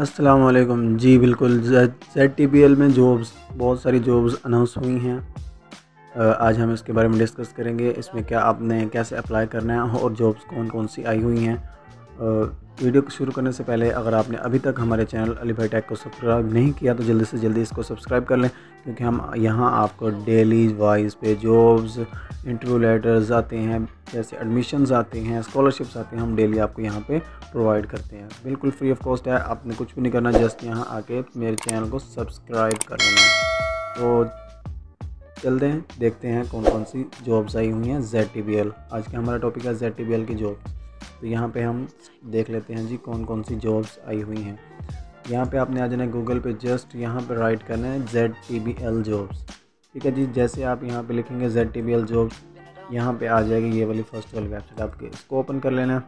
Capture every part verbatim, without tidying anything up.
अस्सलाम वालेकुम जी। बिल्कुल ज़ेड टी पी एल में जॉब्स बहुत सारी जॉब्स अनाउंस हुई हैं। आज हम इसके बारे में डिस्कस करेंगे। इसमें क्या आपने कैसे अप्लाई करना है और जॉब्स कौन कौन सी आई हुई हैं। वीडियो को शुरू करने से पहले अगर आपने अभी तक हमारे चैनल अली भाई टेक को सब्सक्राइब नहीं किया तो जल्दी से जल्दी इसको सब्सक्राइब कर लें, क्योंकि हम यहाँ आपको डेली वाइज पे जॉब्स, इंटरव्यू लेटर्स आते हैं, जैसे एडमिशन्स आते हैं, स्कॉलरशिप्स आते हैं, हम डेली आपको यहाँ पे प्रोवाइड करते हैं। बिल्कुल फ्री ऑफ कॉस्ट है, आपने कुछ भी नहीं करना, जस्ट यहाँ आके मेरे चैनल को सब्सक्राइब कर लेना है। तो चलते हैं, देखते हैं कौन कौन सी जॉब्स आई हुई हैं ज़ेड टी पी एल। आज का हमारा टॉपिक है ज़ेड टी पी एल की जॉब्स। तो यहाँ पे हम देख लेते हैं जी कौन कौन सी जॉब्स आई हुई हैं। यहाँ पे आपने आ जाना है गूगल पे, जस्ट यहाँ पे राइट करना है Z T P L jobs. ठीक है जी, जैसे आप यहाँ पे लिखेंगे Z T P L jobs, यहाँ पे आ जाएगी ये वाली फर्स्ट वाली वेबसाइट आपके। इसको ओपन कर लेना।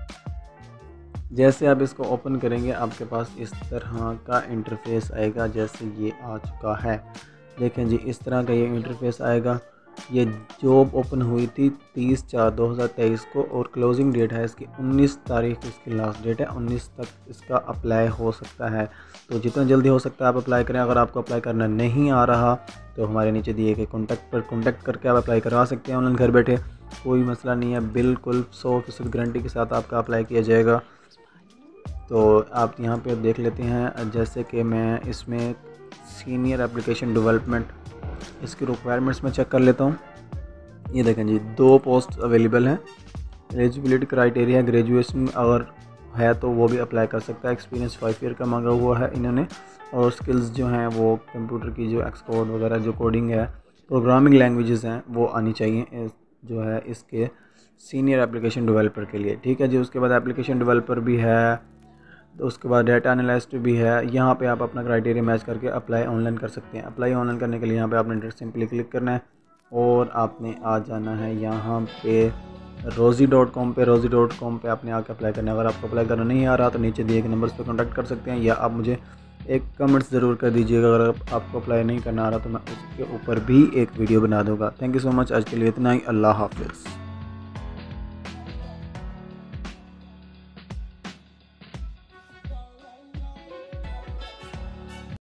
जैसे आप इसको ओपन करेंगे आपके पास इस तरह का इंटरफेस आएगा, जैसे ये आ चुका है। देखें जी, इस तरह का ये इंटरफेस आएगा। ये जॉब ओपन हुई थी तीस चार दो हज़ार तेईस को और क्लोजिंग डेट है इसकी उन्नीस तारीख, इसकी लास्ट डेट है। उन्नीस तक इसका अप्लाई हो सकता है, तो जितना जल्दी हो सकता है आप अप्लाई करें। अगर आपको अप्लाई करना नहीं आ रहा तो हमारे नीचे दिए गए कॉन्टैक्ट पर कॉन्टैक्ट करके आप अप्लाई करवा सकते हैं ऑनलाइन घर बैठे। कोई मसला नहीं है, बिल्कुल सौ फीसद गारंटी के साथ आपका अप्लाई किया जाएगा। तो आप यहाँ पे देख लेते हैं, जैसे कि मैं इसमें सीनियर एप्लीकेशन डेवलपमेंट इसकी रिक्वायरमेंट्स में चेक कर लेता हूँ। ये देखें जी, दो पोस्ट अवेलेबल हैं। एलिजिबिलिटी क्राइटेरिया ग्रेजुएशन अगर है तो वो भी अप्लाई कर सकता है। एक्सपीरियंस फाइव ईयर का मांगा हुआ है इन्होंने, और स्किल्स जो हैं वो कंप्यूटर की जो एक्सकोड वगैरह जो कोडिंग है, प्रोग्रामिंग लैंग्वेजेस हैं वो आनी चाहिए जो है इसके सीनियर एप्लीकेशन डेवलपर के लिए। ठीक है जी, उसके बाद एप्लीकेशन डेवलपर भी है, तो उसके बाद डाटा एनालिस्ट भी है। यहाँ पे आप अपना क्राइटेरिया मैच करके अप्लाई ऑनलाइन कर सकते हैं। अप्लाई ऑनलाइन करने के लिए यहाँ पे आपने सिंपली क्लिक करना है और आपने आ जाना है यहाँ पे रोज़ी डॉट कॉम पे। रोज़ी डॉट कॉम पे आपने आके अप्लाई करना है। अगर आपको अप्लाई करना नहीं आ रहा तो नीचे दिए गए नंबर्स पे कांटेक्ट कर सकते हैं, या आप मुझे एक कमेंट्स ज़रूर कर दीजिएगा। अगर आपको अप्लाई नहीं करना आ रहा तो मैं उसके ऊपर भी एक वीडियो बना दूँगा। थैंक यू सो मच, आज के लिए इतना ही। अल्लाह हाफिज़।